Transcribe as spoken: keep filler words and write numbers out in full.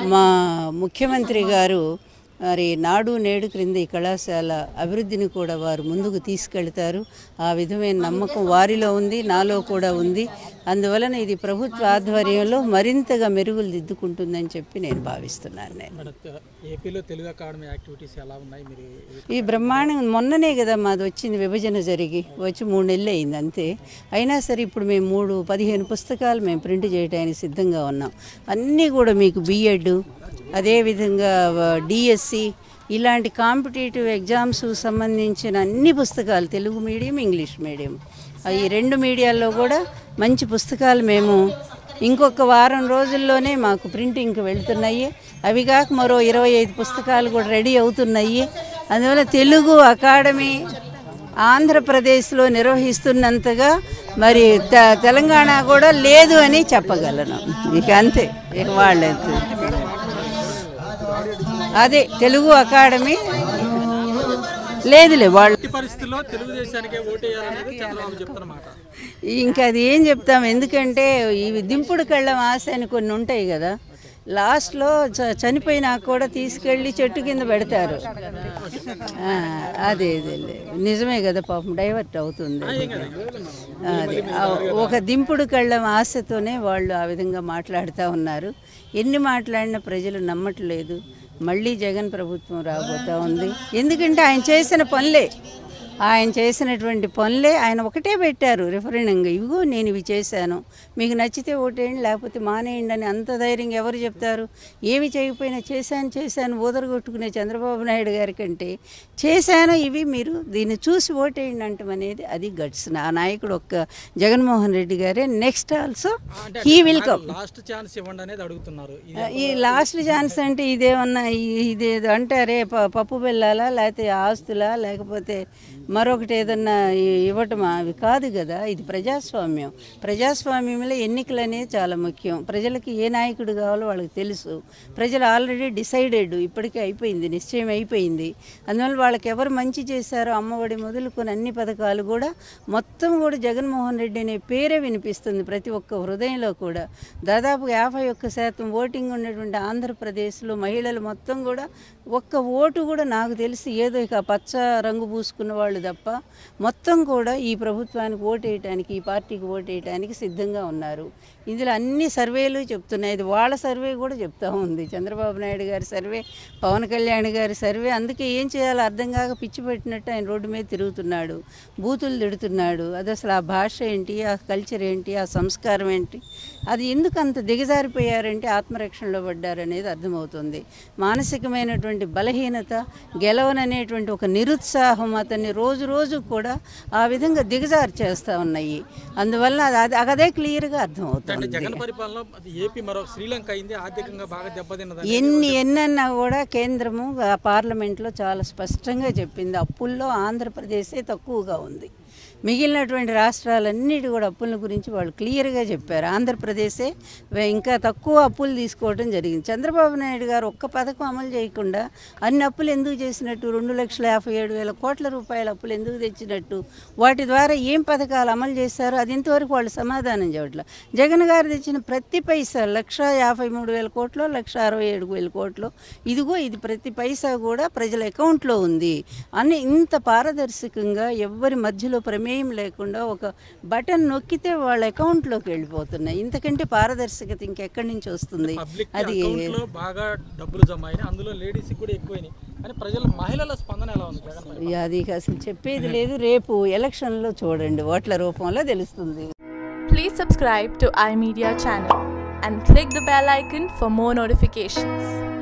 మా ముఖ్యమంత్రి గారు మరి నాడు నేడు క్రింద ఈ కళాశాల అభివృద్ధిని కూడా వారు ముందుకు తీసుకెళ్తారు. ఆ విధమైన నమ్మకం వారిలో ఉంది, నాలో కూడా ఉంది. అందువలన ఇది ప్రభుత్వ ఆధ్వర్యంలో మరింతగా మెరుగులు దిద్దుకుంటుందని చెప్పి నేను భావిస్తున్నాను. నేను ఏపీలో తెలుగు అకాడమీ యాక్టివిటీస్ ఎలా ఉన్నాయి? మీరు ఈ బ్రహ్మాండం మొన్ననే కదా మాది వచ్చింది, విభజన జరిగి వచ్చి మూడు నెలలు అయింది అంతే. అయినా సరే ఇప్పుడు మేము మూడు పదిహేను పుస్తకాలు మేము ప్రింట్ చేయడానికి సిద్ధంగా ఉన్నాం. అన్నీ కూడా మీకు బిఎడ్, అదేవిధంగా డిఎస్సి ఇలాంటి కాంపిటేటివ్ ఎగ్జామ్స్ సంబంధించిన అన్ని పుస్తకాలు తెలుగు మీడియం, ఇంగ్లీష్ మీడియం ఈ రెండు మీడియాల్లో కూడా మంచి పుస్తకాలు మేము ఇంకొక వారం రోజుల్లోనే మాకు ప్రింటింగ్కి వెళ్తున్నాయి. అవి కాక మరో ఇరవై ఐదు పుస్తకాలు కూడా రెడీ అవుతున్నాయి. అందువల్ల తెలుగు అకాడమీ ఆంధ్రప్రదేశ్లో నిర్వహిస్తున్నంతగా మరి త తెలంగాణ కూడా లేదు అని చెప్పగలను. ఇక అంతే, ఇక వాళ్ళంతే. అదే తెలుగు అకాడమీ లేదులే వాళ్ళు పరిస్థితుల్లో తెలుగుదేశానికే ఓటేయాలనేది చంద్రబాబు చెప్తున్నమాట. ఇంకా అది ఏం చెప్తాం, ఎందుకంటే ఇవి దింపుడు కళ్ళం ఆశ అని కొన్ని ఉంటాయి కదా, లాస్ట్లో చ చనిపోయినా కూడా తీసుకెళ్ళి చెట్టు కింద పెడతారు. అదే అదే నిజమే కదా, పాపం డైవర్ట్ అవుతుంది. అదే ఒక దింపుడు కళ్ళం ఆశతోనే వాళ్ళు ఆ విధంగా మాట్లాడుతూ ఉన్నారు. ఎన్ని మాట్లాడినా ప్రజలు నమ్మట్లేదు. మళ్ళీ జగన్ ప్రభుత్వం రాబోతూ ఉంది. ఎందుకంటే ఆయన చేసిన పనులే ఆయన చేసినటువంటి పనులే ఆయన ఒకటే పెట్టారు రిఫరెండంగా, ఇవిగో నేను ఇవి చేశాను, మీకు నచ్చితే ఓటేయండి లేకపోతే మానేయండి అని. అంత ధైర్యంగా ఎవరు చెప్తారు? ఏమి చేయకపోయినా చేశాను చేశాను ఊదరగొట్టుకునే చంద్రబాబు నాయుడు గారి కంటే చేశాను ఇవి మీరు దీన్ని చూసి ఓటేయండి అంటాం అనేది అది గట్స్. ఆ నాయకుడు ఒక్క జగన్మోహన్ రెడ్డి గారే. Next also he will come. Last chance ఇవ్వండి అనేది అడుగుతున్నారు. ఈ లాస్ట్ ఛాన్స్ అంటే ఇదేమన్నా ఇదేదో అంటారే పప్పు బెల్లాలా, లేకపోతే ఆస్తులా, లేకపోతే మరొకటి ఏదన్నా ఇవ్వటమా? అవి కాదు కదా. ఇది ప్రజాస్వామ్యం. ప్రజాస్వామ్యంలో ఎన్నికలు అనేది చాలా ముఖ్యం. ప్రజలకి ఏ నాయకుడు కావాలో వాళ్ళకి తెలుసు. ప్రజలు ఆల్రెడీ డిసైడెడ్, ఇప్పటికే అయిపోయింది, నిశ్చయం అయిపోయింది. అందువల్ల వాళ్ళకి ఎవరు మంచి చేశారో అమ్మఒడి మొదలుకొని అన్ని పథకాలు కూడా మొత్తం కూడా జగన్మోహన్ రెడ్డి అనే పేరే వినిపిస్తుంది ప్రతి ఒక్క హృదయంలో కూడా. దాదాపు యాభై ఒక్క శాతం ఓటింగ్ ఉన్నటువంటి ఆంధ్రప్రదేశ్లో మహిళలు మొత్తం కూడా ఒక్క ఓటు కూడా నాకు తెలిసి ఏదో ఇక పచ్చ రంగు పూసుకున్న వాళ్ళు తప్ప మొత్తం కూడా ఈ ప్రభుత్వానికి ఓటేయటానికి, ఈ పార్టీకి ఓటేయటానికి సిద్ధంగా ఉన్నారు. ఇందులో అన్ని సర్వేలు చెప్తున్నాయి. ఇది వాళ్ళ సర్వే కూడా చెప్తా ఉంది, చంద్రబాబు నాయుడు గారి సర్వే, పవన్ కళ్యాణ్ గారి సర్వే. అందుకే ఏం చేయాలో అర్థం కాక పిచ్చి పెట్టినట్టు ఆయన రోడ్డు మీద తిరుగుతున్నాడు, బూతులు తిడుతున్నాడు. అది అసలు ఆ భాష ఏంటి, ఆ కల్చర్ ఏంటి, ఆ సంస్కారం ఏంటి, అది ఎందుకు అంత దిగజారిపోయారంటే ఆత్మరక్షణలో పడ్డారనేది అర్థమవుతుంది. మానసికమైనటువంటి బలహీనత, గెలవననేటువంటి ఒక నిరుత్సాహం అతన్ని రోజు రోజు కూడా ఆ విధంగా దిగజారు చేస్తూ ఉన్నాయి. అందువల్ల అది అదే క్లియర్గా అర్థమవుతుంది. ఎన్ని ఎన్నన్నా కూడా కేంద్రము పార్లమెంట్లో చాలా స్పష్టంగా చెప్పింది, అప్పుల్లో ఆంధ్రప్రదేశే తక్కువగా ఉంది. మిగిలినటువంటి రాష్ట్రాలన్నిటి కూడా అప్పుల గురించి వాళ్ళు క్లియర్గా చెప్పారు. ఆంధ్రప్రదేశే ఇంకా తక్కువ అప్పులు తీసుకోవడం జరిగింది. చంద్రబాబు నాయుడు గారు ఒక్క పథకం అమలు చేయకుండా అన్ని అప్పులు ఎందుకు చేసినట్టు, రెండు లక్షల యాభై ఏడు వేల కోట్ల రూపాయల అప్పులు ఎందుకు తెచ్చినట్టు, వాటి ద్వారా ఏం పథకాలు అమలు చేశారో అది ఇంతవరకు వాళ్ళు సమాధానం చెప్పట్లేదు. జగన్ గారు తెచ్చిన ప్రతి పైసా లక్ష యాభై మూడు వేల కోట్లు, లక్ష అరవై ఏడు వేల కోట్లు, ఇదిగో ఇది ప్రతి పైసా కూడా ప్రజల అకౌంట్లో ఉంది అని ఇంత పారదర్శకంగా ఎవ్వరి మధ్యలో ప్రమేయం లేకుండా ఒక బటన్ నొక్కితే వాళ్ళ అకౌంట్లోకి వెళ్ళిపోతున్నాయి. ఇంతకంటే పారదర్శకత ఇంకెక్కడి నుంచి వస్తుంది? అది బాగా డబ్బులు జమ అయినాయి, అందులో లేడీస్ కూడా ఎక్కువైనాయి. కానీ ప్రజల మహిళల స్పందన ఎలా ఉంది? అది అసలు చెప్పేది లేదు. రేపు ఎలక్షన్లో చూడండి, ఓట్ల రూపంలో తెలుస్తుంది. Please subscribe to iMedia channel and click the bell icon for more notifications.